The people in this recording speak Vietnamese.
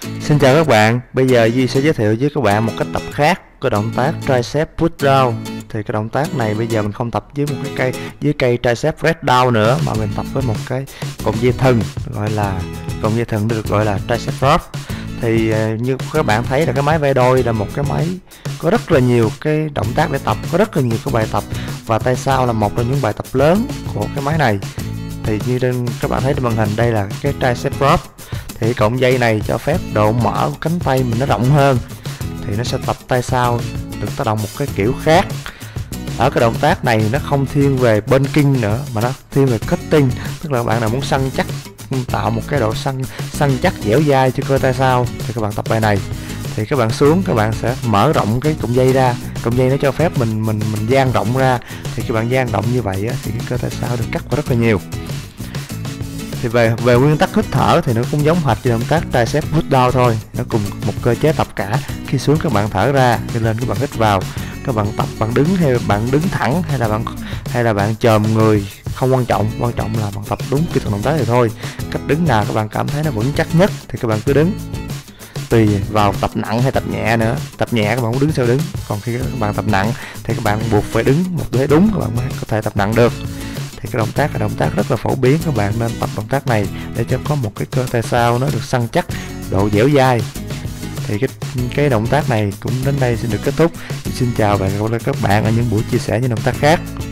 Xin chào các bạn, bây giờ Duy sẽ giới thiệu với các bạn một cái tập khác của động tác tricep push down. Thì cái động tác này bây giờ mình không tập với một cái cây tricep press down nữa, mà mình tập với một cái cột dây thừng, gọi là cột dây thừng được gọi là tricep rope. Thì như các bạn thấy là cái máy vai đôi là một cái máy có rất là nhiều cái động tác để tập, có rất là nhiều cái bài tập, và tay sau là một trong những bài tập lớn của cái máy này. Thì như các bạn thấy trên màn hình đây là cái tricep rope. Thì cọng dây này cho phép độ mở của cánh tay mình nó rộng hơn, thì nó sẽ tập tay sau được tác động một cái kiểu khác. Ở cái động tác này nó không thiên về bunking nữa, mà nó thiên về cutting, tức là bạn nào muốn săn chắc, tạo một cái độ săn chắc dẻo dai cho cơ tay sau, thì các bạn tập bài này. Thì các bạn xuống, các bạn sẽ mở rộng cái cọng dây ra, cọng dây nó cho phép mình dang rộng ra, thì các bạn dang rộng như vậy á, thì cái cơ tay sau được cắt qua rất là nhiều. Thì về nguyên tắc hít thở thì nó cũng giống hệt như động tác tricep push down thôi, nó cùng một cơ chế tập cả. Khi xuống các bạn thở ra, khi lên các bạn hít vào. Các bạn tập bạn đứng hay bạn đứng thẳng, hay là bạn chồm người không quan trọng, quan trọng là bạn tập đúng kỹ thuật động tác thì thôi. Cách đứng nào các bạn cảm thấy nó vững chắc nhất thì các bạn cứ đứng, tùy vào tập nặng hay tập nhẹ nữa. Tập nhẹ các bạn muốn đứng sao đứng, còn khi các bạn tập nặng thì các bạn buộc phải đứng một tư thế đúng, các bạn mới có thể tập nặng được. Thì cái động tác là động tác rất là phổ biến, các bạn nên tập động tác này để cho có một cái cơ tay sau nó được săn chắc, độ dẻo dai. Thì cái động tác này cũng đến đây xin được kết thúc. Xin chào và hẹn gặp lại các bạn ở những buổi chia sẻ những động tác khác.